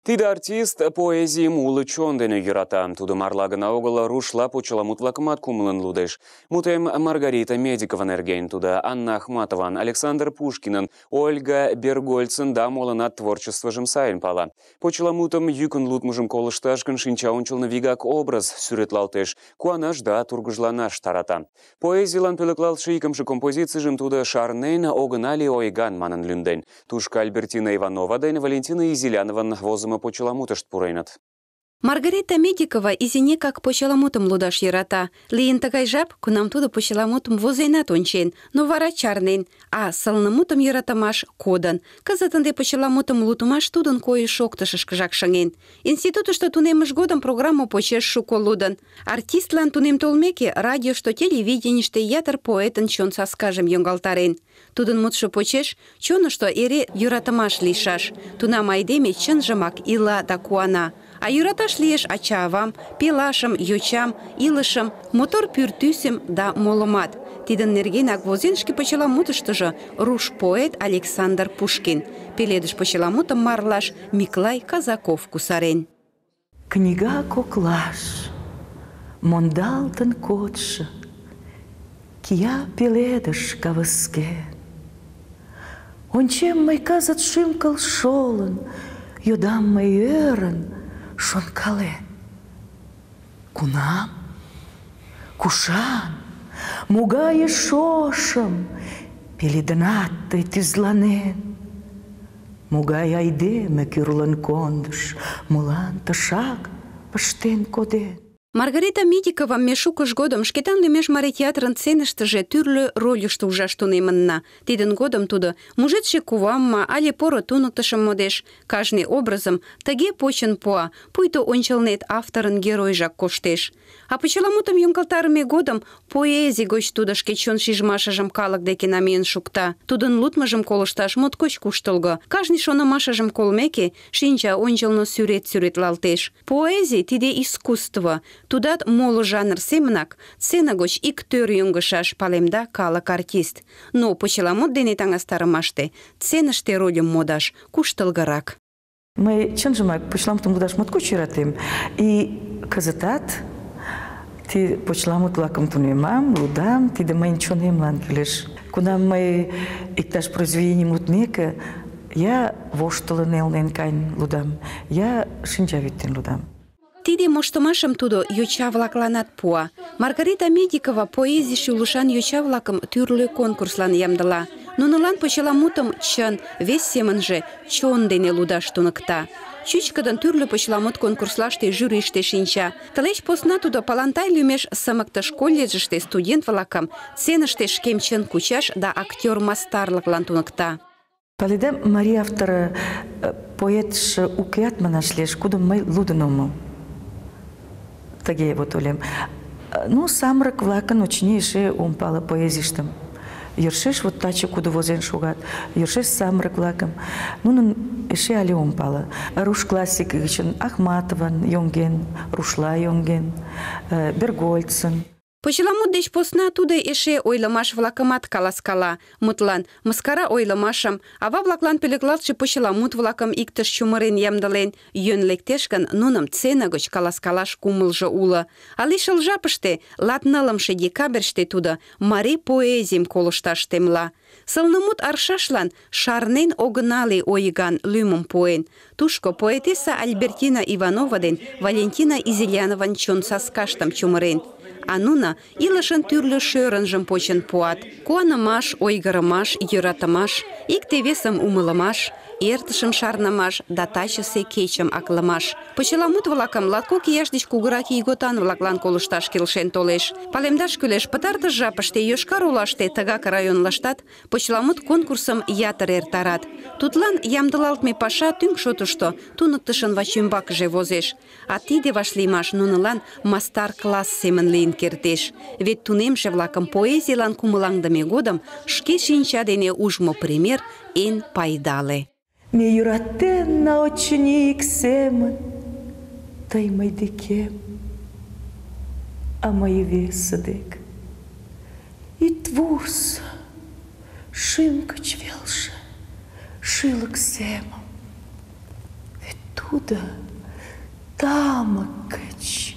Тиде артист поэзии улы чондене юрата. Туды марлагына огыла рушла почеламутлакымат кумылын лудеш. Мутем Маргарита Медикова нерген туда Анна Ахматован, Александр Пушкинын, Ольга Бергольцын да молынат творчествожым сайын пала. Почеламутым юкын лутмужым колышташкын шинча ончылны вигак образ сүретлалтеш, куанаш да тургыжланаш тарата. Поэзиялан пӧлеклалтше икымше композицийжым туда шарнен огынали ойган манын лӱмден. Тушка Альбертина Иванова ден Валентина Изилянован возымо почеламутышт пуреныт. Маргарита Медикова изине как почеламутым лудаш йӧрата. Лийын тыгай жап, кунам тудо почеламутым возенат ончен, но вара чарнен, а сылнымутым йӧратымаш кодын. Кызыт ынде почеламутым лудмаш тудын койыш-шоктышышкыжак шыҥен. Институтышто тунеммыж годым программа почеш шуко лудын. Артистлан тунем толмеке, радиошто, телевиденийыште ятыр поэтын чон саскажым йоҥгалтарен. Тудын мутшо почеш чонышто эре йӧратымаш лийшаш. Тунам айдеме чынжымак ила да куана. А йӧраташ лиеш ача-авам, пелашым, йочам, илышым, мотор пӱртӱсым да молымат. Тидын нергенак возен шке почеламутыштыжо руш поэт Александр Пушкин. Пеледыш почеламутым марлаш Миклай Казаков кусарен. Книга коклаш, мондалтын кодшо, кия пеледыш кавыскен. Ончем мый кызыт шӱм-кыл шолын, йодам мый ӧрын, шонкален. Кунам? Кушан? Могае шошым пеледынат тый тӱзланен? Могай айдеме кӱрлын кондыш, молан тышак пыштен коден? Маргарита Медикова ме шукыж годым шкетан лӱмеш Марий театрын сценыштыже тӱрлӧ рольышто ужаш тунемынна. Тидын годым тудо мужедше кувам ма але поро туныктышым модеш. Кажне образым тыге почын пуа, пуйто ончылнет авторын геройжак коштеш. А почеламутым йоҥгалтарыме годым поэзий гоч тудо шке чон шижмашыжым калык деке намиен шукта. Тудын лудмыжым колышташ моткоч куштылго. Кажне шонымашыжым колмеке, шинча ончылно сӱрет сӱретлалтеш. Поэзий — тиде искусство. Тудат моло жанр семынак сцена гоч ик тӧр йоҥгышаш палемда калык артист. Но почеламут дене таҥастарымаште сценыште рольым модаш куштылгырак. Мый чынжымак почеламутым лудаш моткоч йӧратем. И кызытат ти почеламут-влакым тунемам, лудам, тиде мыйын чонемлан кӱлеш. Кунам мый иктаж произведенийым лудмеке, я воштылын элнен каен лудам, я шинчавӱд дене лудам. Тиде моштымашым тудо йоча-влакланат пуа. Маргарита Медикова поэзий шӱлышан йоча-влакым тӱрлӧ конкурслан ямдыла. Нунылан почеламутым чын, вес семынже чон дене лудаш туныкта. Чӱчкыдын тӱрлӧ почеламут конкурслаште жюрийыште шинча. Тылеч посна тудо Палантай лӱмеш сымыктыш колледжыште студент-влакым сценыште шкем чын кучаш да актер мастарлыклан туныкта. Паледа, марий автор поэтше укеат манаш лиеш, кудым мый лудын омыл. Тыге вот ойлем. Ну, самырык-влакын, очыни, эше ом пале поэзийыштым. Йӧршеш вот таче кудо возен шогат, йӧршеш самырык-влакым. Нунын эше але ом пале. Руш классик гычын Ахматован йоҥген, рушла йоҥген, Бергольцын. Почеламут деч посна тудо эше ойлымаш-влакымат каласкала. Мутлан, мыскара ойлымашым, ава-влаклан пӧлеклалтше почеламут-влакым иктыш чумырен ямдылен, йӧн лектеш гын, нуным сцена гыч каласкалаш кумылжо уло. А лишыл жапыште, 24 декабрьыште тудо марий поэзийым колышташ темла. Сылнымут аршашлан шарнен огынали ойган лӱмым пуэн. Тушко поэтесса Альбертина Иванова ден Валентина Изилянован чон саскаштым чумырен. А нуно илышын тӱрлӧ шӧрынжым почын пуат. Куанымаш, ойгырымаш, йӧратымаш, икте-весым умылымаш, эртышым шарнымаш да тачысе кечым аклымаш. Почеламут-влакым 22 ияш деч кугурак ийготан-влаклан колышташ келшен толеш. Палемдаш кӱлеш, пытартыш жапыште Йошкар-Олаште тыгак районлаштат почеламут конкурсым ятыр эртарат. Тудлан ямдылалтме паша тӱҥ шотышто туныктышын вачӱмбакыже возеш. А тиде вашлиймаш нунылан мастар-класс семын лийын кертеш. Вет тунемше-влакым поэзийлан кумылаҥдыме годым шке шинча дене ужмо пример эн пайдале. Ме йӧратенна, очыни, ик семын, тый мый декем, а мый весе дек. Ит вурсо, шӱм гыч велше шӱлык семым, вет туда, тамак кыч.